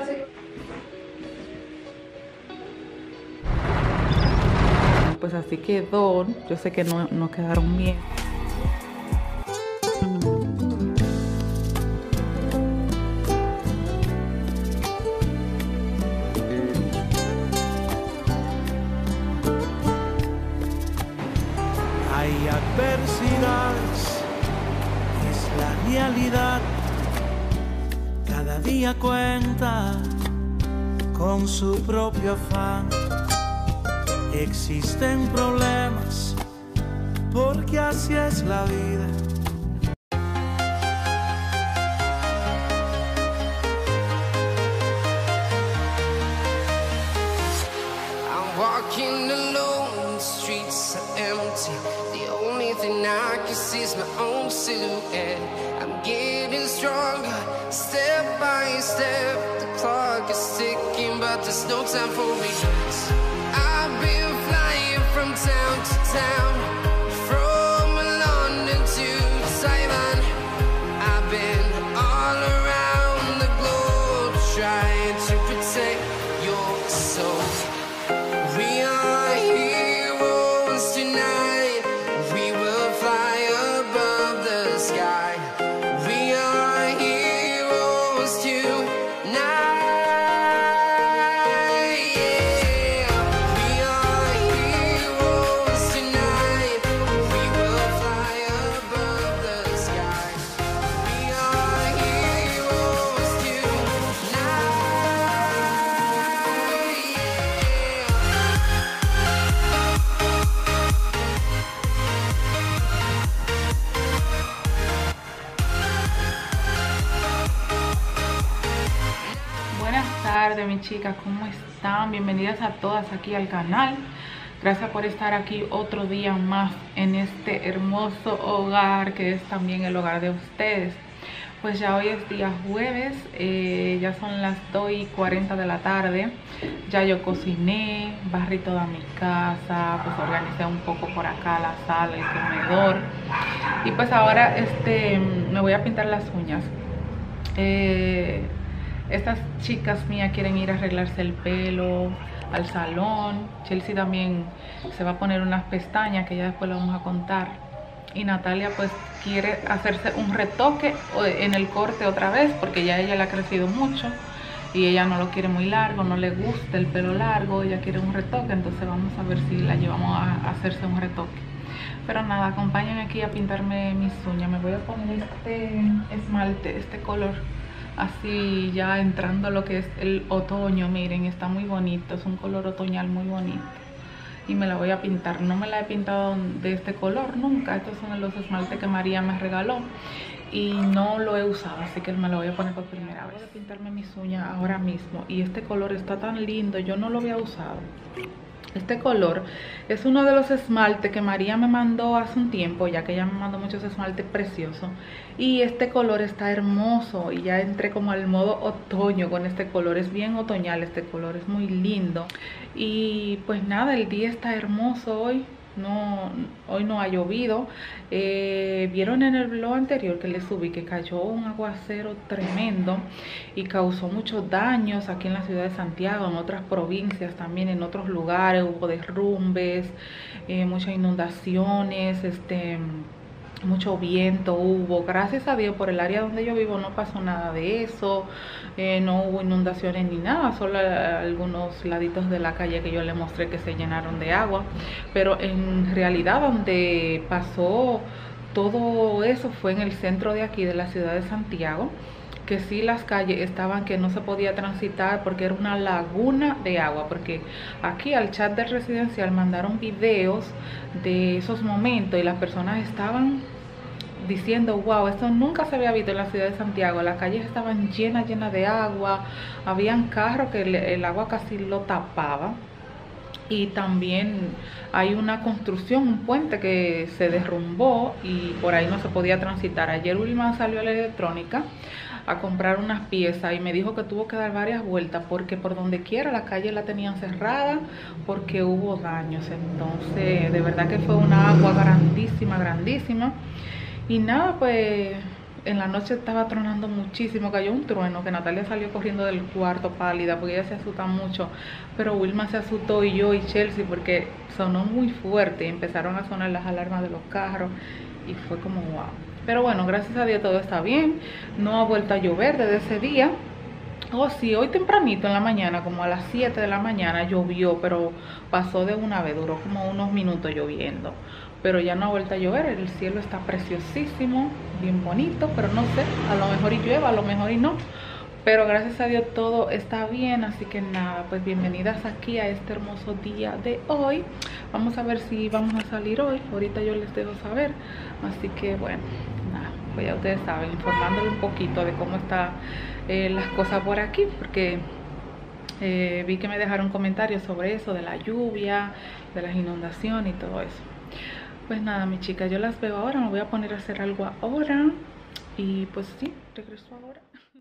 así. Pues así quedó. Yo sé que no quedaron bien. Hay adversidades, es la realidad. Cada día cuenta con su propio afán. Existen problemas, porque así es la vida. I'm walking alone, the streets are empty. The only thing I can see is my own silhouette. I'm getting stronger, step by step. The clock is ticking, but there's no time for regrets. I've been flying from town to town, from London to Taiwan. I've been all around the globe trying to protect your soul. We are heroes tonight. We will fly above the sky. We are heroes tonight. Buenas tardes, mis chicas, ¿cómo están? Bienvenidas a todas aquí al canal. Gracias por estar aquí otro día más en este hermoso hogar que es también el hogar de ustedes. Pues ya hoy es día jueves, ya son las 2:40 de la tarde. Ya yo cociné, barrí toda mi casa, pues organicé un poco por acá la sala, el comedor. Y pues ahora me voy a pintar las uñas. Estas chicas mías quieren ir a arreglarse el pelo al salón. Chelsea también se va a poner unas pestañas que ya después le vamos a contar. Y Natalia pues quiere hacerse un retoque en el corte otra vez, porque ya ella le ha crecido mucho y ella no lo quiere muy largo, no le gusta el pelo largo, ella quiere un retoque. Entonces vamos a ver si la llevamos a hacerse un retoque. Pero nada, acompáñenme aquí a pintarme mis uñas. Me voy a poner este esmalte, este color, así ya entrando a lo que es el otoño. Miren, está muy bonito, es un color otoñal muy bonito. Y me la voy a pintar. No me la he pintado de este color nunca. Estos son los esmaltes que María me regaló y no lo he usado, así que me lo voy a poner por primera vez. Voy a pintarme mis uñas ahora mismo y este color está tan lindo, yo no lo había usado. Este color es uno de los esmaltes que María me mandó hace un tiempo, ya que ella me mandó muchos esmaltes preciosos. Y este color está hermoso y ya entré como al modo otoño con este color. Es bien otoñal este color, es muy lindo. Y pues nada, el día está hermoso hoy. Hoy no ha llovido. Vieron en el vlog anterior que les subí que cayó un aguacero tremendo y causó muchos daños aquí en la ciudad de Santiago, en otras provincias también, en otros lugares hubo derrumbes, muchas inundaciones, mucho viento hubo. Gracias a Dios por el área donde yo vivo no pasó nada de eso, no hubo inundaciones ni nada, solo algunos laditos de la calle que yo le mostré que se llenaron de agua. Pero en realidad donde pasó todo eso fue en el centro de aquí de la ciudad de Santiago, que sí las calles estaban que no se podía transitar porque era una laguna de agua. Porque aquí al chat del residencial mandaron videos de esos momentos y las personas estaban diciendo: wow, esto nunca se había visto en la ciudad de Santiago. Las calles estaban llenas de agua, habían carros que el agua casi lo tapaba. Y también hay una construcción, un puente que se derrumbó y por ahí no se podía transitar. Ayer Wilman salió a la electrónica a comprar unas piezas y me dijo que tuvo que dar varias vueltas porque por donde quiera la calle la tenían cerrada porque hubo daños. Entonces de verdad que fue una agua grandísima, grandísima. Y nada, pues en la noche estaba tronando muchísimo, cayó un trueno que Natalia salió corriendo del cuarto pálida porque ella se asusta mucho, pero Wilma se asustó y yo y Chelsea porque sonó muy fuerte y empezaron a sonar las alarmas de los carros y fue como wow. Pero bueno, gracias a Dios todo está bien, no ha vuelto a llover desde ese día. Oh sí, hoy tempranito en la mañana, como a las 7 de la mañana llovió, pero pasó de una vez, duró como unos minutos lloviendo. Pero ya no ha vuelto a llover, el cielo está preciosísimo, bien bonito, pero no sé, a lo mejor y llueva, a lo mejor y no. Pero gracias a Dios todo está bien, así que nada, pues bienvenidas aquí a este hermoso día de hoy. Vamos a ver si vamos a salir hoy, ahorita yo les dejo saber. Así que bueno, nada, pues ya ustedes saben, informándole un poquito de cómo están las cosas por aquí, porque vi que me dejaron comentarios sobre eso, de la lluvia, de las inundaciones y todo eso. Pues nada, mis chicas, yo las veo ahora, me voy a poner a hacer algo ahora y pues sí, regreso ahora.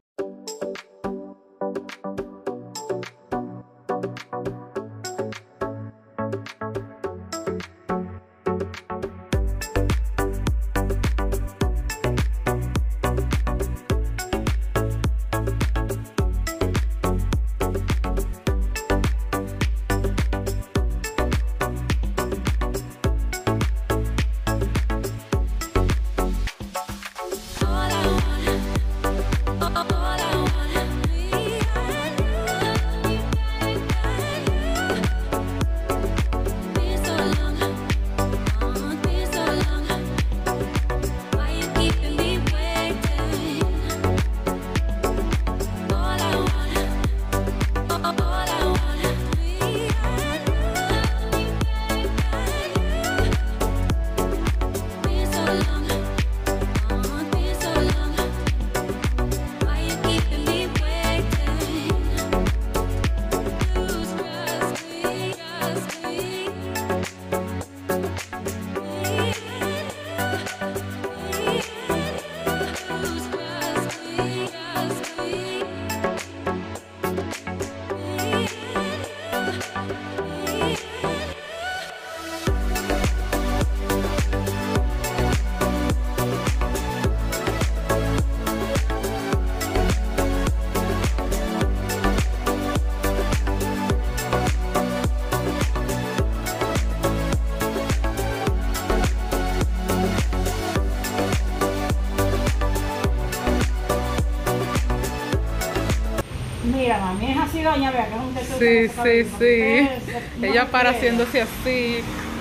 Mira, mami, es así, doña, vea que es un techo. Sí. Ella para haciéndose así.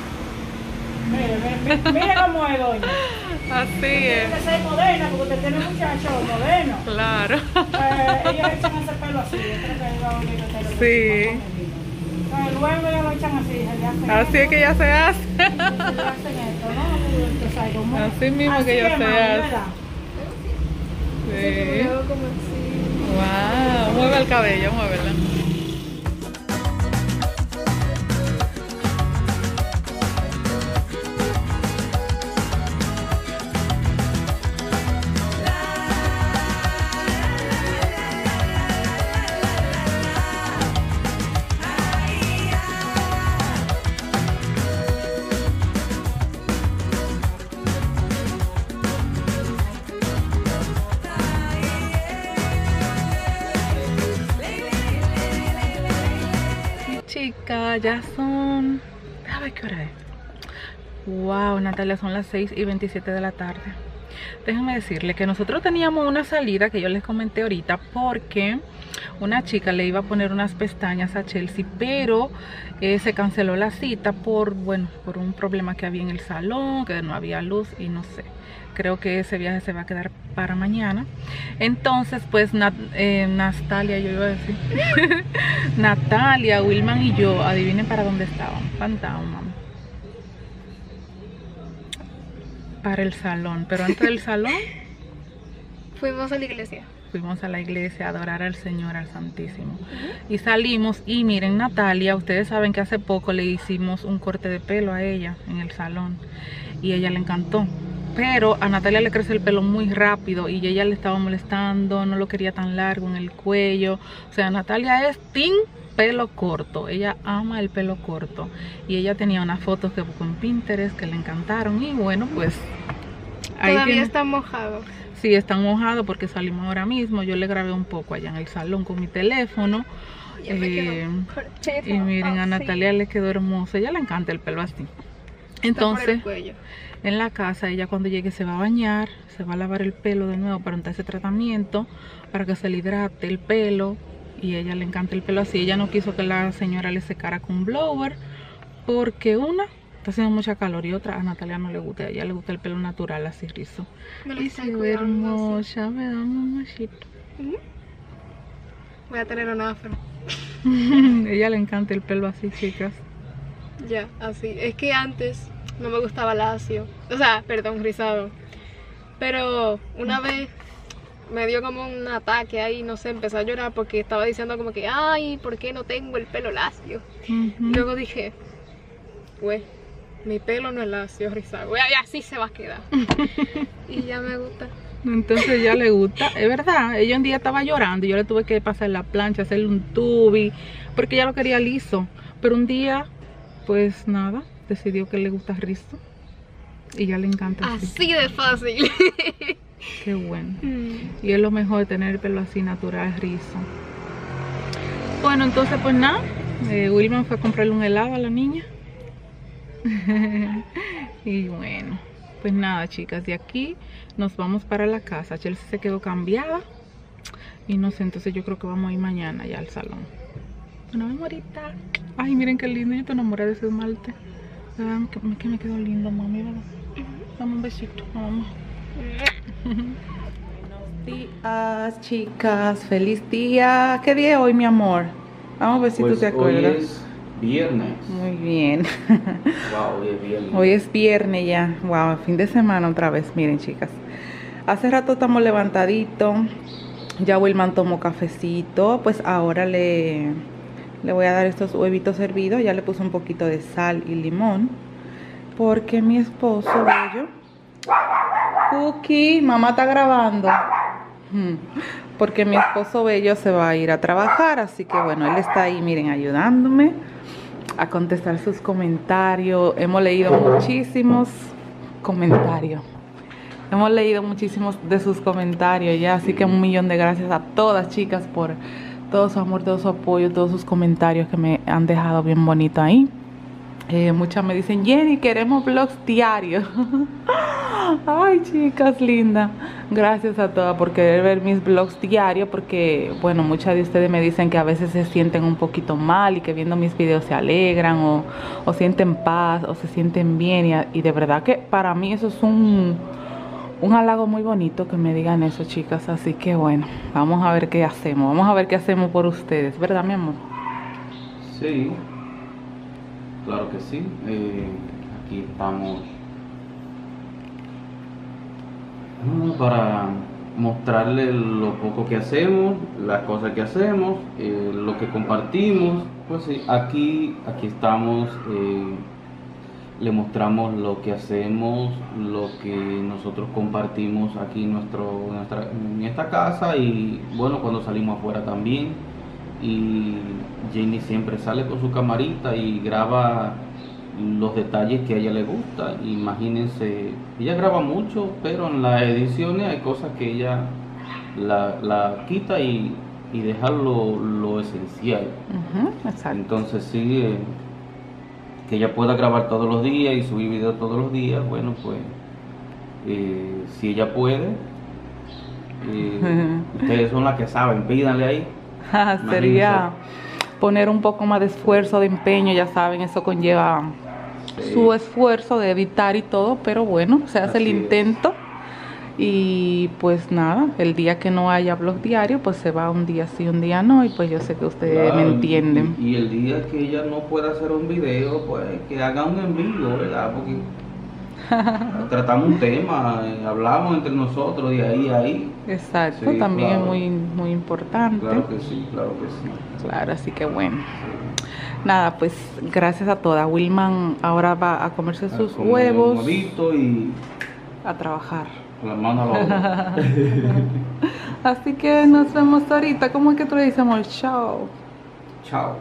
Mire cómo es, doña. Así es. Tiene que ser moderna, porque usted tiene muchachos modernos. Claro. Ellos echan ese pelo así, yo creo que iba a unir el pelo. Sí. Luego ellos lo echan así, así es que ya se hace. Hacen esto, ¿no? Así mismo que ya se hace. Sí. Wow, mueve el cabello, muévela. Chicas, ya son... A ver qué hora es. Wow, Natalia, son las 6:27 de la tarde. Déjenme decirle que nosotros teníamos una salida que yo les comenté ahorita porque una chica le iba a poner unas pestañas a Chelsea, pero se canceló la cita por un problema que había en el salón, que no había luz y no sé. Creo que ese viaje se va a quedar para mañana. Entonces, pues, Natalia, yo iba a decir, Natalia, Wilman y yo, adivinen para dónde estaban. Fantasma. Para el salón, pero antes del salón fuimos a la iglesia. Fuimos a la iglesia a adorar al Señor, al Santísimo. Y salimos y miren, Natalia, ustedes saben que hace poco le hicimos un corte de pelo a ella en el salón y a ella le encantó. Pero a Natalia le crece el pelo muy rápido y ella le estaba molestando, no lo quería tan largo en el cuello. O sea, Natalia es team pelo corto, ella ama el pelo corto. Y ella tenía unas fotos que buscó en Pinterest que le encantaron y bueno, pues... Todavía está mojado. Sí, están mojados porque salimos ahora mismo. Yo le grabé un poco allá en el salón con mi teléfono. Ya me quedó cortito, Y miren, a así. Natalia le quedó hermoso. A ella le encanta el pelo así. Está por el Entonces, cuello. en la casa, ella cuando llegue se va a bañar, se va a lavar el pelo de nuevo para untar ese tratamiento, para que se le hidrate el pelo. Y a ella le encanta el pelo así. Ella no quiso que la señora le secara con un blower, porque una, está haciendo mucha calor, y otra, a Natalia no le gusta. A ella le gusta el pelo natural, así rizo. Me lo Y está se ve cuidando, hermosa, me da un machito. así. Voy a tener un afro. Ella le encanta el pelo así, chicas. Ya, así. Es que antes no me gustaba lacio. O sea, perdón, rizado. Pero una vez me dio como un ataque ahí, no sé, empecé a llorar porque estaba diciendo como que, ay, ¿por qué no tengo el pelo lacio? Luego dije, güey, mi pelo no es lacio, rizado. Güey, así se va a quedar. Y ya me gusta. Entonces ya le gusta, es verdad. Ella un día estaba llorando y yo le tuve que pasar la plancha, hacerle un tubi, porque ella lo quería liso. Pero un día, pues nada, decidió que le gusta rizo y ya le encanta así. Así de fácil. Qué bueno. Y es lo mejor de tener el pelo así natural, rizo. Bueno, entonces pues nada, Wilman fue a comprarle un helado a la niña. Y bueno, pues nada, chicas, de aquí nos vamos para la casa. Chelsea se quedó cambiada y no sé, entonces yo creo que vamos a ir mañana ya al salón. Bueno, vemos ahorita. Ay, miren qué lindo, yo te enamoré de ese esmalte. ¿Verdad? Que me quedó lindo, mami, ¿verdad? Dame un besito, vamos. Buenos días, chicas, feliz día. ¿Qué día es hoy, mi amor? Vamos a ver si Pues tú te acuerdas. hoy es viernes. Muy bien. Wow, hoy es viernes. Hoy es viernes ya. Wow, fin de semana otra vez. Miren, chicas, hace rato estamos levantaditos. Ya Wilman tomó cafecito. Pues ahora le voy a dar estos huevitos hervidos. Ya le puse un poquito de sal y limón, porque mi esposo bello, Cookie, mamá está grabando. Porque mi esposo bello se va a ir a trabajar, así que bueno, él está ahí, miren, ayudándome a contestar sus comentarios. Hemos leído muchísimos comentarios. Hemos leído muchísimos de sus comentarios ya, así que 1.000.000 de gracias a todas, chicas, por todo su amor, todo su apoyo, todos sus comentarios que me han dejado bien bonito ahí. Muchas me dicen, Jenny, queremos vlogs diarios. Ay, chicas lindas, gracias a todas por querer ver mis vlogs diarios, porque bueno, muchas de ustedes me dicen que a veces se sienten un poquito mal y que viendo mis videos se alegran o sienten paz o se sienten bien, y de verdad que para mí eso es un halago muy bonito que me digan eso, chicas. Así que bueno, vamos a ver qué hacemos, vamos a ver qué hacemos por ustedes, ¿verdad, mi amor? Sí, claro que sí. Aquí estamos para mostrarles lo poco que hacemos, las cosas que hacemos, lo que compartimos. Pues sí, aquí estamos. Le mostramos lo que hacemos, lo que nosotros compartimos aquí en esta casa, y bueno, cuando salimos afuera también. Y Jenny siempre sale con su camarita y graba los detalles que a ella le gusta. Imagínense, ella graba mucho, pero en las ediciones hay cosas que ella la quita y deja lo esencial. Exacto. Entonces sí, que ella pueda grabar todos los días y subir videos todos los días. Bueno, pues si ella puede, ustedes son las que saben, pídanle ahí. Sería poner un poco más de esfuerzo, de empeño, ya saben, eso conlleva su esfuerzo de editar y todo, pero bueno, se hace el intento. Y pues nada, el día que no haya vlog diario, pues se va un día sí, un día no, y pues yo sé que ustedes me entienden. Y el día que ella no pueda hacer un video, pues que haga un en vivo, ¿verdad? Porque tratamos un tema, hablamos entre nosotros de ahí a ahí. Exacto, Sí, también claro. es muy importante. Claro que sí, claro que sí. Claro, así que bueno. Nada, pues gracias a todas. Wilman ahora va a comerse sus Comer huevos, un huevito y a trabajar. con las manos a la obra. Así que nos vemos ahorita. ¿Cómo es que tú le dices, amor? Chao. Chao.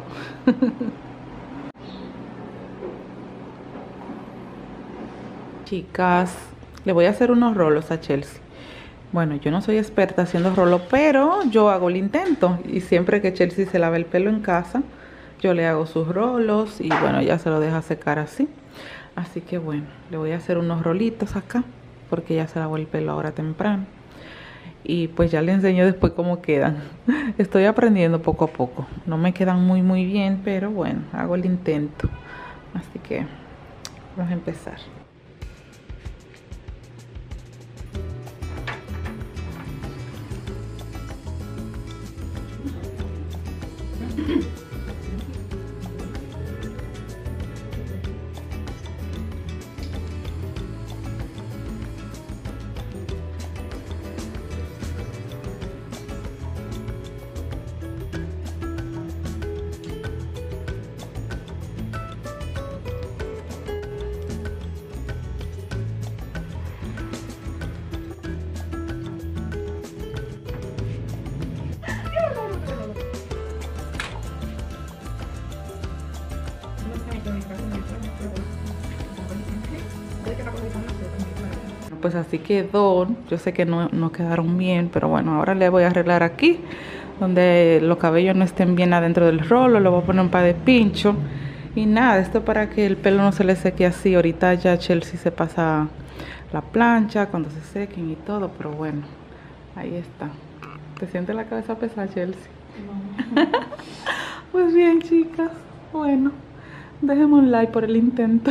Chicas, le voy a hacer unos rolos a Chelsea. Bueno, yo no soy experta haciendo rolo, pero yo hago el intento. Y siempre que Chelsea se lava el pelo en casa, yo le hago sus rolos y bueno, ya se lo deja secar así. Así que bueno, le voy a hacer unos rolitos acá, porque ya se lavó el pelo ahora temprano. Y pues ya le enseño después cómo quedan. Estoy aprendiendo poco a poco. No me quedan muy bien, pero bueno, hago el intento. Así que vamos a empezar. Pues así quedó. Yo sé que no quedaron bien, pero bueno, ahora le voy a arreglar aquí donde los cabellos no estén bien adentro del rolo. Le voy a poner un par de pinchos y nada, esto para que el pelo no se le seque así. Ahorita ya Chelsea se pasa la plancha cuando se sequen y todo, pero bueno, ahí está. ¿Te sientes la cabeza pesada, Chelsea? No. Pues bien, chicas, bueno, dejemos un like por el intento.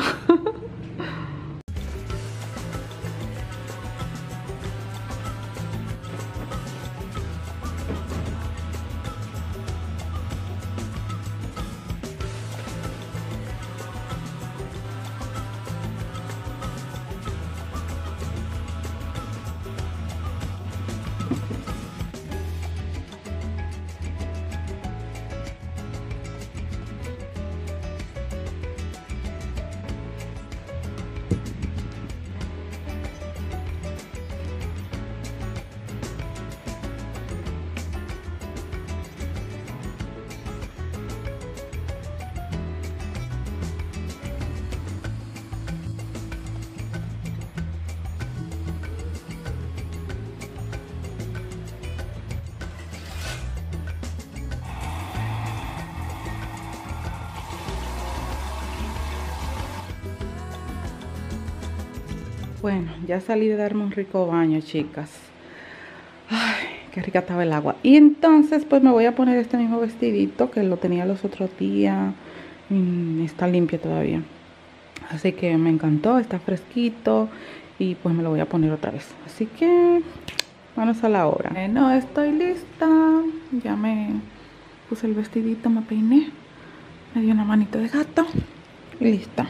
Bueno, ya salí de darme un rico baño, chicas. Ay, qué rica estaba el agua. Y entonces, pues me voy a poner este mismo vestidito que lo tenía los otros días. Está limpio todavía. Así que me encantó, está fresquito. Y pues me lo voy a poner otra vez. Así que, manos a la obra. No, estoy lista. Ya me puse el vestidito, me peiné. Me di una manito de gato. Y lista.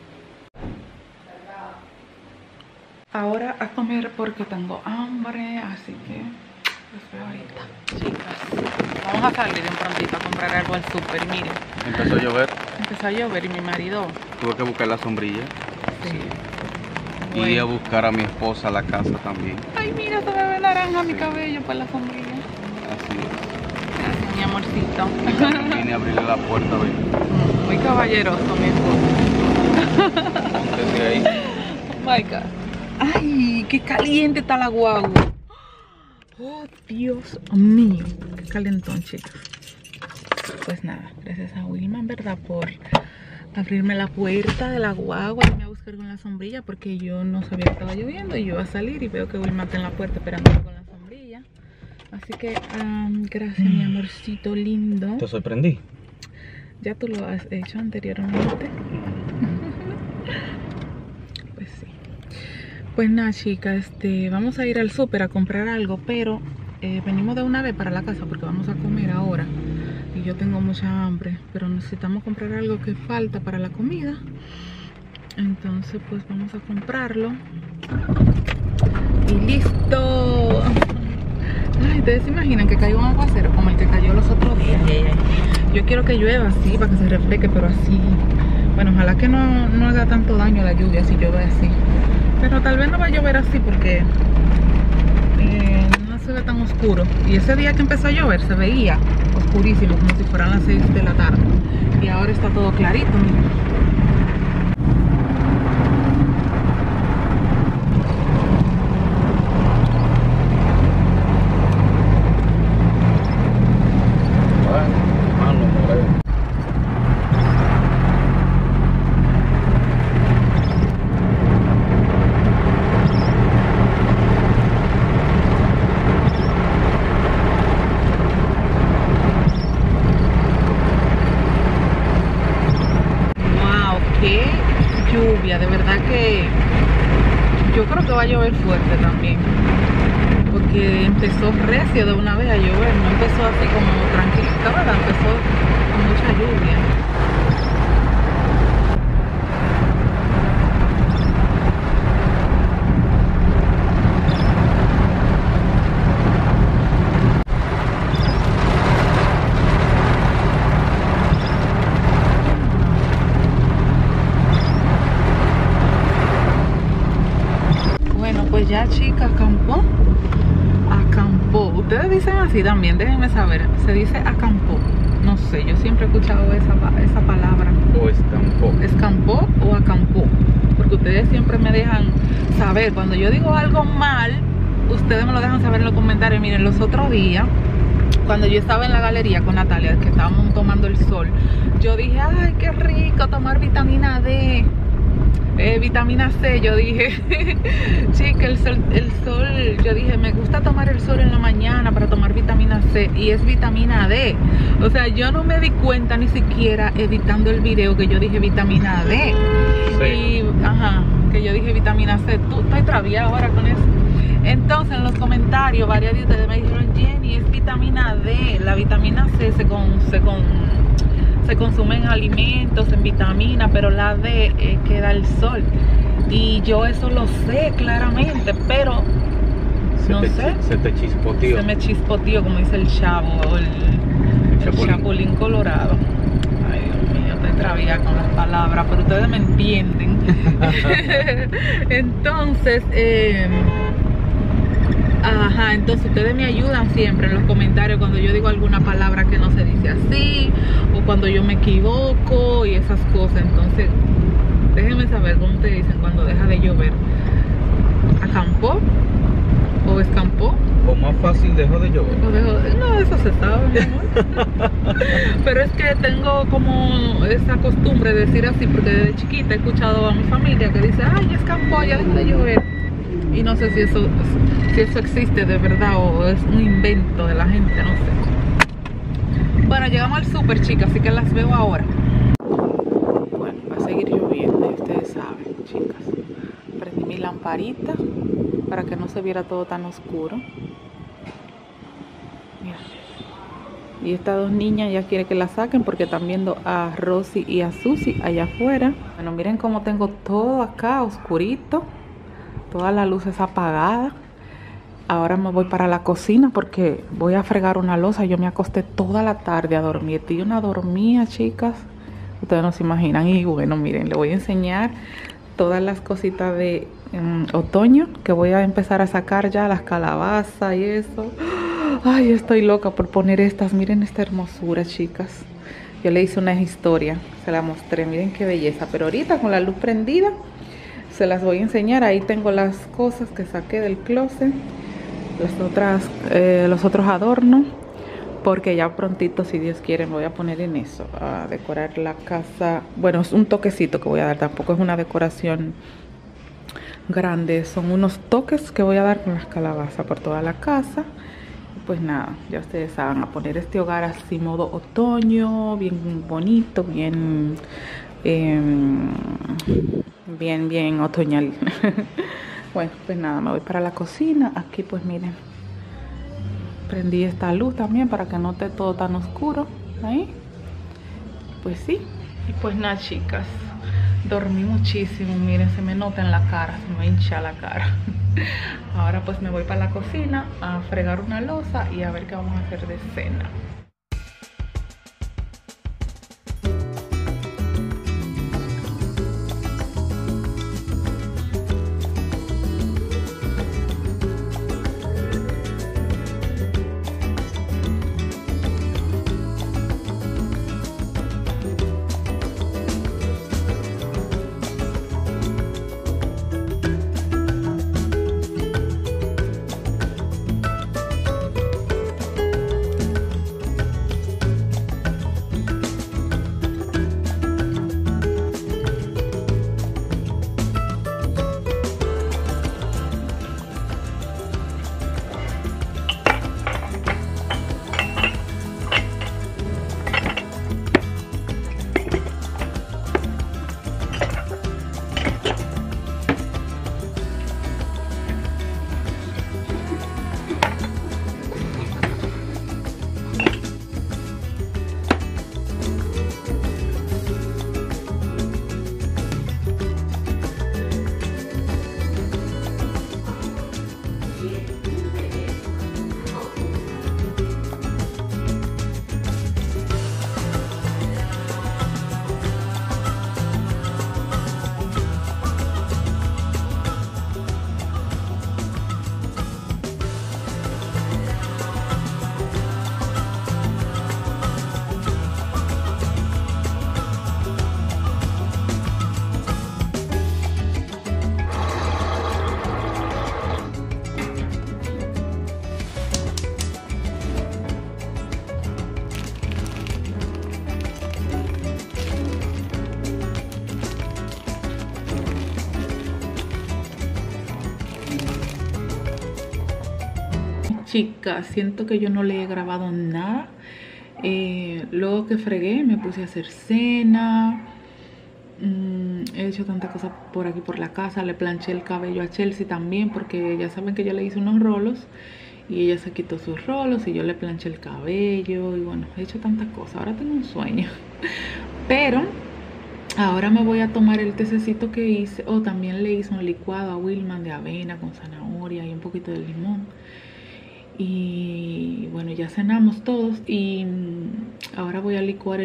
Ahora a comer porque tengo hambre, así que los veo ahorita. Chicas, vamos a salir un prontito a comprar algo al súper. Miren, Empezó a llover, empezó a llover y mi marido... tuve que buscar la sombrilla. Sí. Y Bueno. a buscar a mi esposa a la casa también. Ay, mira, se me ve naranja mi cabello por la sombrilla. Así Gracias, mi amorcito. es. Y también vine a abrirle la puerta, ¿ves? Muy caballeroso, mi esposo. Póntese ahí. Oh my God. Ay, qué caliente está la guagua. Oh, Dios mío. Qué calentón, chicos. Pues nada, gracias a Wilma, en verdad, por abrirme la puerta de la guagua y me a buscar con la sombrilla, porque yo no sabía que estaba lloviendo y yo iba a salir y veo que Wilma está en la puerta esperando con la sombrilla. Así que, gracias, mi amorcito lindo. ¿Te sorprendí? Ya tú lo has hecho anteriormente. Pues sí. Pues nada, chicas, vamos a ir al súper a comprar algo, pero venimos de una vez para la casa porque vamos a comer ahora. Y yo tengo mucha hambre, pero necesitamos comprar algo que falta para la comida. Entonces, pues vamos a comprarlo. Y listo. Ay, ustedes se imaginan que caiga un aguacero como el que cayó los otros días. Yo quiero que llueva así para que se refresque, pero así. Bueno, ojalá que no haga tanto daño la lluvia si llueve así. Pero tal vez no va a llover así porque no se ve tan oscuro. Y ese día que empezó a llover se veía oscurísimo, como si fueran las 6 de la tarde. Y ahora está todo clarito, miren. que yo creo que va a llover fuerte también, porque empezó recio de una vez a llover, no empezó así como tranquilita, ¿verdad? Empezó con mucha lluvia. Ya, chicas, acampó. Ustedes dicen así también, déjenme saber. Se dice acampó. No sé, yo siempre he escuchado esa palabra. O escampó. ¿Escampó o acampó? Porque ustedes siempre me dejan saber. Cuando yo digo algo mal, ustedes me lo dejan saber en los comentarios. Miren, los otros días, cuando yo estaba en la galería con Natalia, que estábamos tomando el sol, yo dije, ay, qué rico tomar vitamina D. Vitamina C, yo dije. Chica, el sol, yo dije, me gusta tomar el sol en la mañana para tomar vitamina C, y es vitamina D. O sea, yo no me di cuenta ni siquiera editando el video que yo dije vitamina D. Sí. Y, que yo dije vitamina C. Estoy traviada ahora con eso. Entonces, en los comentarios, varias de ustedes me dijeron, Jenny, es vitamina D. La vitamina C se consume en alimentos, en vitaminas, pero la D queda al sol. Y yo eso lo sé claramente, pero no sé. Se te chispoteó. Se me chispoteó, como dice el chavo, el chapulín colorado. Ay, Dios mío, estoy traviada con las palabras, pero ustedes me entienden. Entonces, entonces ustedes me ayudan siempre en los comentarios cuando yo digo alguna palabra que no se dice así, o cuando yo me equivoco y esas cosas. Entonces déjenme saber cómo ustedes dicen cuando deja de llover. ¿Acampó o escampó? O más fácil, dejó de llover. No, eso se sabe, mi amor. Pero es que tengo como esa costumbre de decir así, porque desde chiquita he escuchado a mi familia que dice, ay, ya escampó, ya dejó de llover. Y no sé si eso existe de verdad o es un invento de la gente, no sé. Bueno, llegamos al súper, chicas, así que las veo ahora. Bueno, va a seguir lloviendo, ustedes saben, chicas. Prendí mi lamparita para que no se viera todo tan oscuro. Mira. Y estas dos niñas ya quieren que la saquen porque están viendo a Rosy y a Susi allá afuera. Bueno, miren cómo tengo todo acá oscurito. Todas las luces apagadas. Ahora me voy para la cocina porque voy a fregar una loza. Yo me acosté toda la tarde a dormir. Estoy una dormida, chicas. Ustedes no se imaginan. Y bueno, miren, les voy a enseñar todas las cositas de otoño que voy a empezar a sacar ya, las calabazas y eso. Ay, estoy loca por poner estas. Miren esta hermosura, chicas. Yo le hice una historia, se la mostré. Miren qué belleza. Pero ahorita con la luz prendida se las voy a enseñar. Ahí tengo las cosas que saqué del closet, los otros adornos, porque ya prontito, si Dios quiere, me voy a poner en eso, a decorar la casa. Bueno, es un toquecito que voy a dar, tampoco es una decoración grande, son unos toques que voy a dar con las calabazas por toda la casa. Pues nada, ya ustedes saben, a poner este hogar así modo otoño, bien bonito, bien otoñal. Bueno, pues nada, me voy para la cocina. Aquí pues miren, prendí esta luz también para que no esté todo tan oscuro ahí. Pues sí. Y pues nada, chicas, dormí muchísimo. Miren, se me nota en la cara, se me hincha la cara. Ahora pues me voy para la cocina a fregar una loza y a ver qué vamos a hacer de cena. chicas, siento que yo no le he grabado nada. Luego que fregué me puse a hacer cena. He hecho tantas cosas por aquí por la casa. Le planché el cabello a Chelsea también, porque ya saben que yo le hice unos rolos y ella se quitó sus rolos y yo le planché el cabello. Y bueno, he hecho tantas cosas. Ahora tengo un sueño. Pero ahora me voy a tomar el tececito que hice. También le hice un licuado a Wilman de avena con zanahoria y un poquito de limón. Y bueno, ya cenamos todos. Y ahora voy a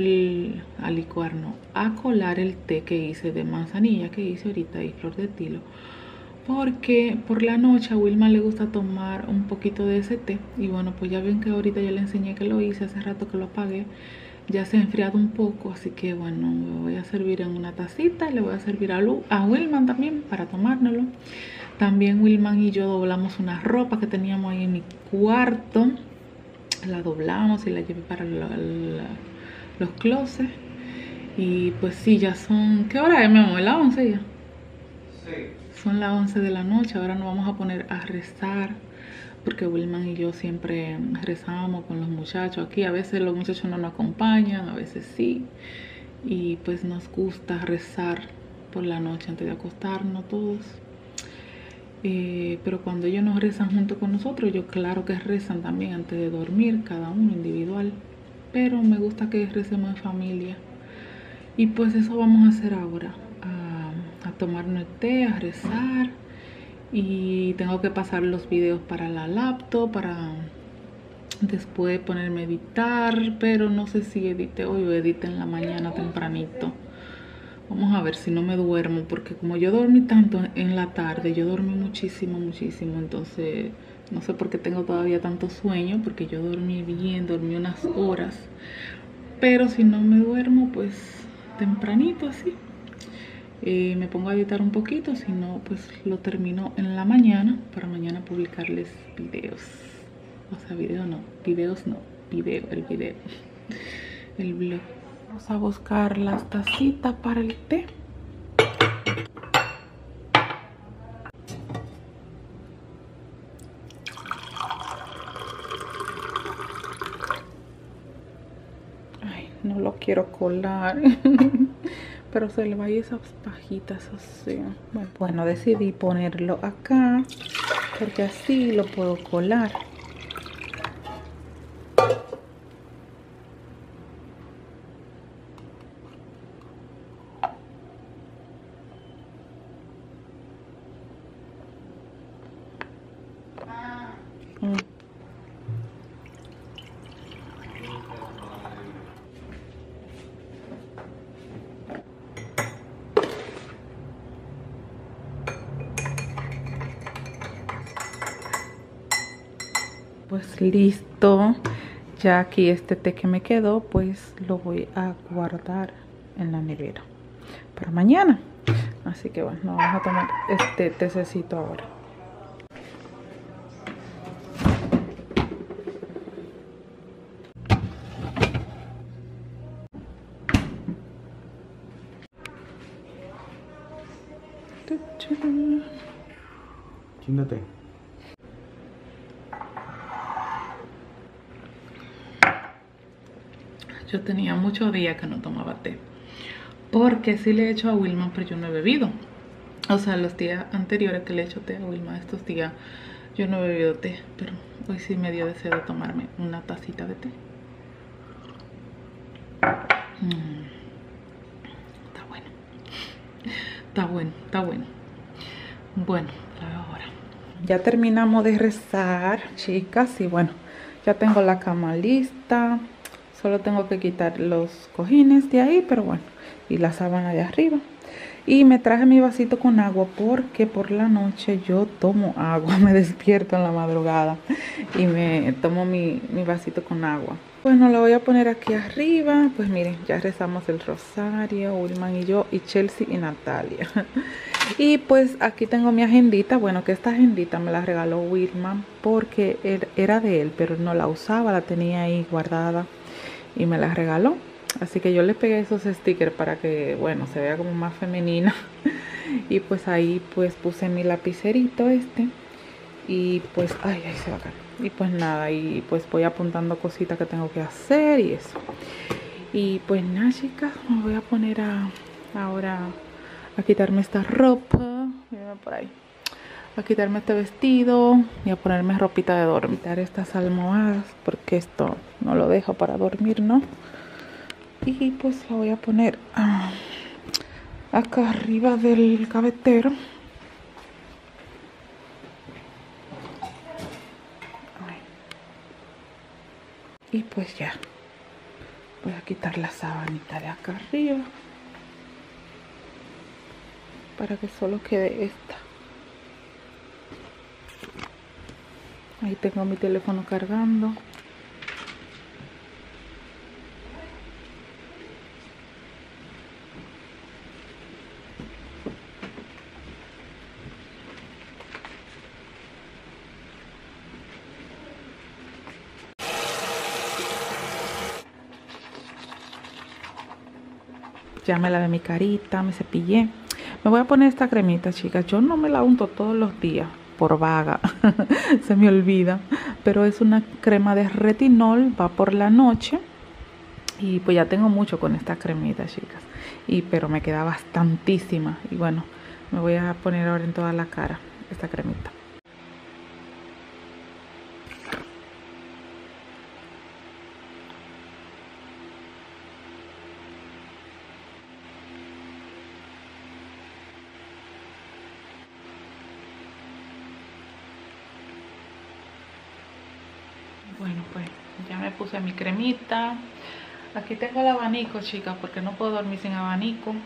a colar el té que hice de manzanilla, que hice ahorita, y flor de tilo. Porque por la noche a Wilman le gusta tomar un poquito de ese té. Y bueno, pues ya ven que ahorita ya le enseñé que lo hice, hace rato que lo apagué. Ya se ha enfriado un poco, así que bueno, me voy a servir en una tacita. Le voy a servir a Wilman también para tomárnoslo. También Wilman y yo doblamos una ropa que teníamos ahí en mi cuarto. La doblamos y la llevé para los closets. Y pues sí, ya son... ¿Qué hora es, mi amor? ¿La 11 ya? Sí. Son las 11 de la noche. Ahora nos vamos a poner a rezar, porque Wilman y yo siempre rezamos con los muchachos aquí. A veces los muchachos no nos acompañan, a veces sí. Y pues nos gusta rezar por la noche antes de acostarnos todos. Pero cuando ellos nos rezan junto con nosotros, yo claro que rezan también antes de dormir, cada uno individual. Pero me gusta que recemos en familia. Y pues eso vamos a hacer ahora. A tomarnos el té, a rezar. Y tengo que pasar los videos para la laptop, para después ponerme a editar. Pero no sé si edite hoy o edite en la mañana tempranito. Vamos a ver si no me duermo, porque como yo dormí tanto en la tarde, yo dormí muchísimo, entonces no sé por qué tengo todavía tanto sueño, porque yo dormí bien, dormí unas horas. Pero si no me duermo, pues tempranito así, me pongo a editar un poquito, si no, pues lo termino en la mañana, para mañana publicarles videos. O sea, video, el blog. Vamos a buscar las tacitas para el té. Ay, no lo quiero colar. Pero se le va a ir esas pajitas así. Bueno, decidí ponerlo acá, porque así lo puedo colar. Pues listo, ya aquí este té que me quedó, pues lo voy a guardar en la nevera para mañana. Así que bueno, nos vamos a tomar este tececito ahora. Chíngate. Yo tenía muchos días que no tomaba té, porque sí le he hecho a Wilman, pero yo no he bebido. O sea, los días anteriores que le he hecho té a Wilman, estos días yo no he bebido té, pero hoy sí me dio deseo de tomarme una tacita de té. Está bueno. Está bueno, está bueno. Bueno, ahora ya terminamos de rezar, chicas, y bueno, ya tengo la cama lista. Solo tengo que quitar los cojines de ahí, pero bueno, y la sábana de arriba. Y me traje mi vasito con agua, porque por la noche yo tomo agua, me despierto en la madrugada y me tomo mi vasito con agua. Bueno, lo voy a poner aquí arriba. Pues miren, ya rezamos el rosario, Wilman y yo, y Chelsea y Natalia. Y pues aquí tengo mi agendita. Bueno, que esta agendita me la regaló Wilman, porque era de él, pero no la usaba, la tenía ahí guardada y me la regaló. Así que yo le pegué esos stickers para que, bueno, se vea como más femenina. Y pues ahí pues puse mi lapicerito este. Y pues, ay, se va a caer. Y pues nada, y pues voy apuntando cositas que tengo que hacer y eso. Y pues nada, chicas, me voy a poner ahora a quitarme esta ropa. Mírenme por ahí. A quitarme este vestido y a ponerme ropita de dormir. Quitar estas almohadas porque esto no lo dejo para dormir, ¿no? Y pues la voy a poner acá arriba del gavetero. Y pues ya. Voy a quitar la sabanita de acá arriba. Para que solo quede esta. Ahí tengo mi teléfono cargando. Ya me lavé mi carita, me cepillé. Me voy a poner esta cremita, chicas. Yo no me la unto todos los días por vaga. Se me olvida. Pero es una crema de retinol, va por la noche. Y pues ya tengo mucho con esta cremita, chicas. Pero me queda bastantísima. Y bueno, me voy a poner ahora en toda la cara esta cremita. Bueno, pues ya me puse mi cremita. Aquí tengo el abanico, chicas, porque no puedo dormir sin abanico.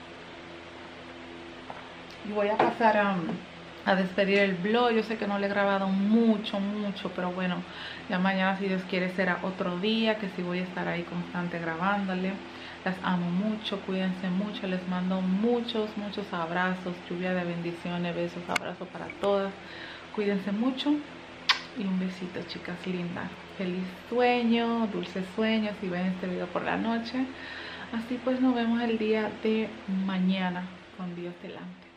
Y voy a pasar a despedir el vlog. Yo sé que no le he grabado mucho, pero bueno, ya mañana, si Dios quiere, será otro día que sí voy a estar ahí constante grabándole. Las amo mucho, cuídense mucho, les mando muchos abrazos, lluvia de bendiciones, besos, abrazos para todas. Cuídense mucho. Y un besito, chicas lindas. Feliz sueño, dulces sueños si ven este video por la noche. Así pues nos vemos el día de mañana con Dios delante.